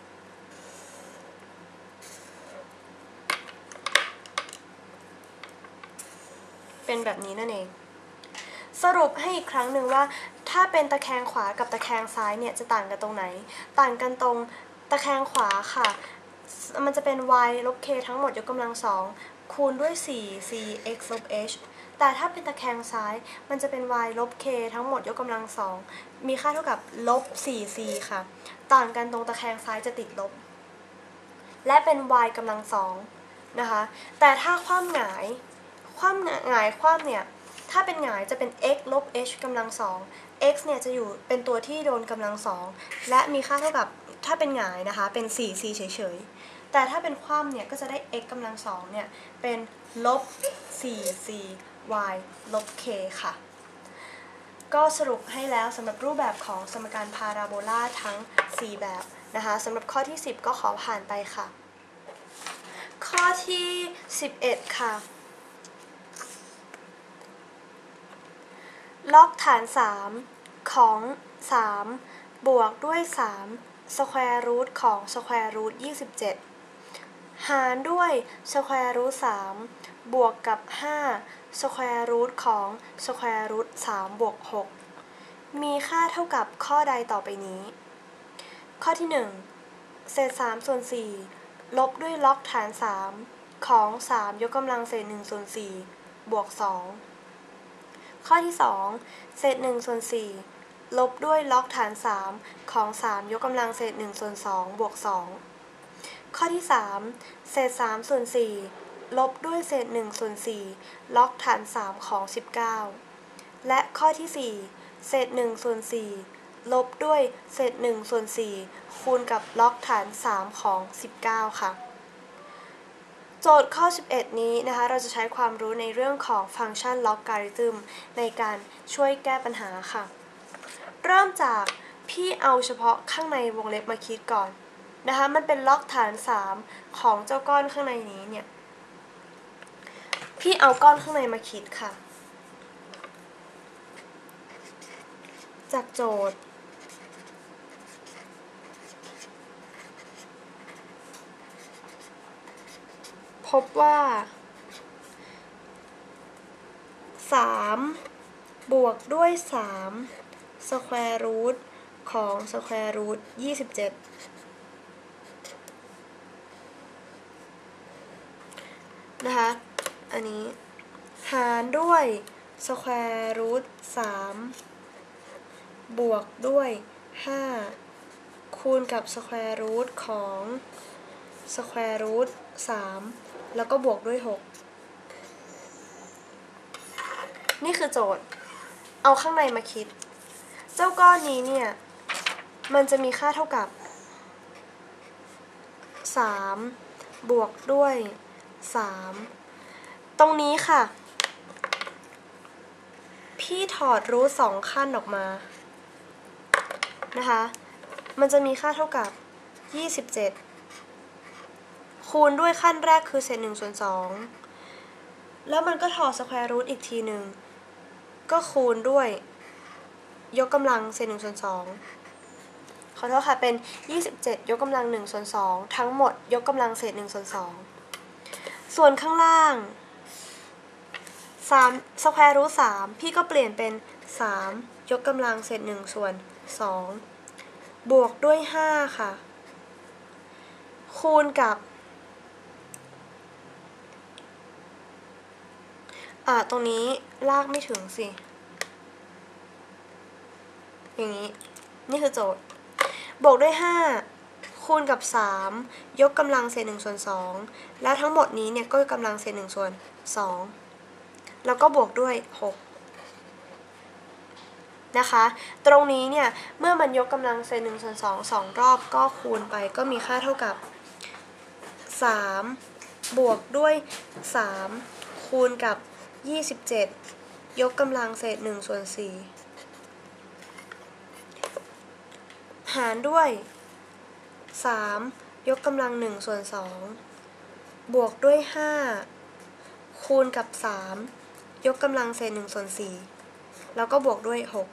A: เป็นแบบนี้นั่นเองสรุปให้อีกครั้งหนึ่งว่าถ้าเป็นตะแคงขวากับตะแคงซ้ายเนี่ยจะต่างกันตรงไหนต่างกันตรงตะแคงขวาค่ะมันจะเป็น y ลบ k ทั้งหมดยกกำลัง2คูณด้วย 4c x ลบ h แต่ถ้าเป็นตะแคงซ้ายมันจะเป็น y ลบ k ทั้งหมดยกกำลัง2มีค่าเท่ากับลบ 4c ค่ะต่างกันตรงตะแคงซ้ายจะติดลบและเป็น y กำลัง2นะคะแต่ถ้าคว่ำหงายคว่ำเนี่ยถ้าเป็นหงายจะเป็น x ลบ h กำลัง2 x เนี่ยจะอยู่เป็นตัวที่โดนกำลัง2และมีค่าเท่ากับถ้าเป็นหงายนะคะเป็น 4c เฉยๆแต่ถ้าเป็นคว่ำเนี่ยก็จะได้ x กำลัง2เนี่ยเป็นลบ 4c y ลบ k ค่ะก็สรุปให้แล้วสำหรับรูปแบบของสมการพาราโบลาทั้ง4แบบนะคะสำหรับข้อที่10ก็ขอผ่านไปค่ะข้อที่11ค่ะล็อกฐาน3ของ3บวกด้วย3สแควร์รูทของสแควร์รูท27หารด้วยสแควร์รูท3บวกกับ5สแควร์รูทของสแควร์รูท3บวก6มีค่าเท่ากับข้อใดต่อไปนี้ข้อที่1เศษ3ส่วน4ลบด้วยล็อกฐาน3ของ3ยกกำลังเศษ1ส่วน4บวก2ข้อที่2เศษ1ส่วน4ลบด้วยล็อกฐาน3ของ3ยกกำลังเศษ1ส่วน2บวก2ข้อที่3เศษ3ส่วน4ลบด้วยเศษ1ส่วน4ล็อกฐาน3ของ19และข้อที่4เศษ1ส่วน4ลบด้วยเศษ1ส่วน4คูณกับล็อกฐาน3ของ19ค่ะโจทย์ข้อ11นี้นะคะเราจะใช้ความรู้ในเรื่องของฟังก์ชันล็อกการิทึมในการช่วยแก้ปัญหาค่ะเริ่มจากพี่เอาเฉพาะข้างในวงเล็บมาคิดก่อนนะคะมันเป็นล็อกฐาน3ของเจ้าก้อนข้างในนี้เนี่ยพี่เอาก้อนข้างในมาคิดค่ะจากโจทย์พบว่า3บวกด้วย3สแควร์รูทของสแควร์รูท27นะคะอันนี้หารด้วยสแควร์รูท3บวกด้วย5คูณกับสแควร์รูทของสแควร์รูท3แล้วก็บวกด้วย6นี่คือโจทย์เอาข้างในมาคิดเจ้าก้อนนี้เนี่ยมันจะมีค่าเท่ากับ3บวกด้วย3ตรงนี้ค่ะพี่ถอดรูท2ขั้นออกมานะคะมันจะมีค่าเท่ากับ27คูณด้วยขั้นแรกคือเศษ1/2แล้วมันก็ถอดสแควร์รูทอีกทีหนึ่งก็คูณด้วยยกกำลังเศษ1/2ขอโทษค่ะเป็น27ยกกำลัง1/2ทั้งหมดยกกำลังเศษ1/2ส่วนข้างล่าง3สแควร์รูท3พี่ก็เปลี่ยนเป็น3ยกกำลังเศษ1/2บวกด้วย5ค่ะคูณกับตรงนี้ลากไม่ถึงสิอย่างนี้นี่คือโจทย์บวกด้วย5คูณกับ3ยกกำลังเศษ1/2แล้วทั้งหมดนี้เนี่ยก็กำลังเศษ1/2แล้วก็บวกด้วย6นะคะตรงนี้เนี่ยเมื่อมันยกกำลังเศษ1/2 2รอบก็คูณไปก็มีค่าเท่ากับ3บวกด้วย3คูณกับ27ยกกำลังเศษ1/4หารด้วย3ยกกำลัง1/2บวกด้วย5คูณกับ3ยกกำลังเศษ1/4แล้วก็บวกด้วย6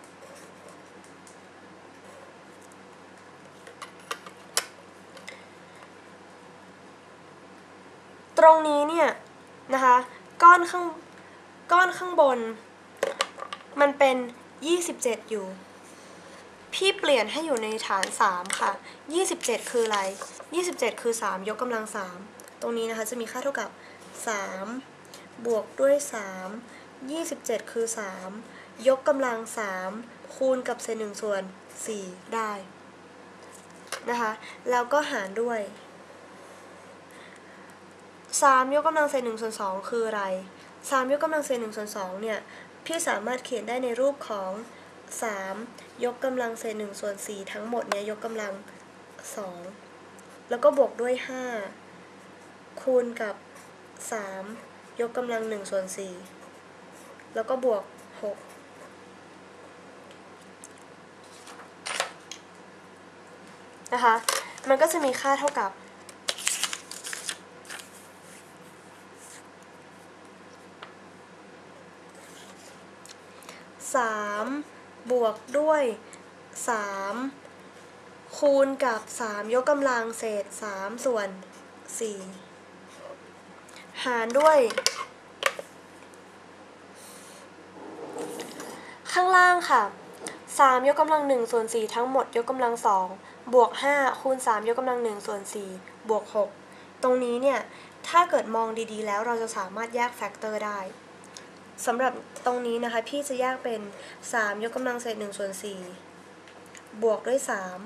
A: ตรงนี้เนี่ยนะคะก้อนข้างบนมันเป็น27อยู่พี่เปลี่ยนให้อยู่ในฐาน3ค่ะ27คืออะไร27คือ3ยกกำลัง3ตรงนี้นะคะจะมีค่าเท่ากับ3บวกด้วย3 27คือ3ยกกำลัง3คูณกับเศษ1/4ได้นะคะแล้วก็หารด้วย3ยกกำลังเศษ1/2คืออะไร3ยกกำลังเศษ1/2เนี่ยพี่สามารถเขียนได้ในรูปของ3ยกกำลังเศษ1/4ทั้งหมดเนี่ยยกกำลัง2แล้วก็บวกด้วย5คูณกับ3ยกกำลัง1/4แล้วก็บวก6นะคะมันก็จะมีค่าเท่ากับ3บวกด้วย3คูณกับ3ยกกำลังเศษ3/4หารด้วยข้างล่างค่ะ3ยกกำลัง1/4ทั้งหมดยกกำลัง2บวก5คูณ3ยกกำลัง1/4บวก6ตรงนี้เนี่ยถ้าเกิดมองดีๆแล้วเราจะสามารถแยกแฟกเตอร์ได้สำหรับตรงนี้นะคะพี่จะแยกเป็น3ยกกำลังเศษ1/4บวกด้วย3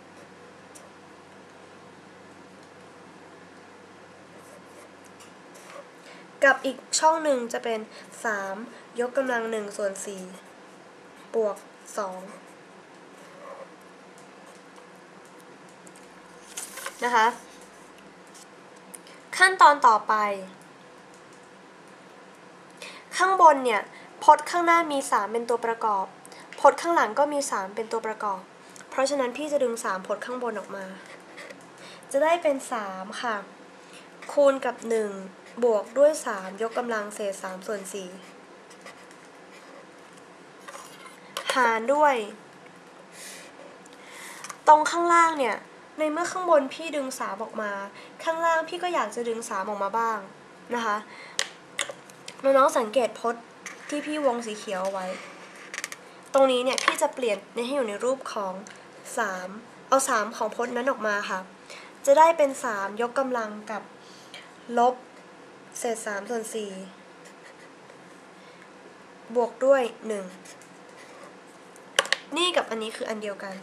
A: กับอีกช่องหนึ่งจะเป็น3ยกกำลัง1/4บวก2นะคะขั้นตอนต่อไปข้างบนเนี่ยพจน์ข้างหน้ามี3เป็นตัวประกอบพจน์ข้างหลังก็มี3เป็นตัวประกอบเพราะฉะนั้นพี่จะดึง3พจน์ข้างบนออกมาจะได้เป็น3ค่ะคูณกับ1บวกด้วย3ยกกำลังเศษ3/4หารด้วยตรงข้างล่างเนี่ยในเมื่อข้างบนพี่ดึง3ออกมาข้างล่างพี่ก็อยากจะดึง3ออกมาบ้างนะคะน้องๆสังเกตพจน์ที่พี่วงสีเขียวเอาไว้ตรงนี้เนี่ยพี่จะเปลี่ยนให้อยู่ในรูปของ3เอา3ของพจน์นั้นออกมาค่ะจะได้เป็น3ยกกำลังกับลบเศษ3/4บวกด้วย1นี่กับอันนี้คืออันเดียวกัน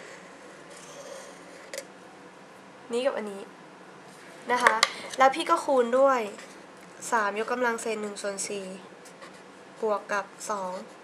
A: นี่กับอันนี้นะคะแล้วพี่ก็คูณด้วย3ยกกำลังเศษ1/4บวกกับ2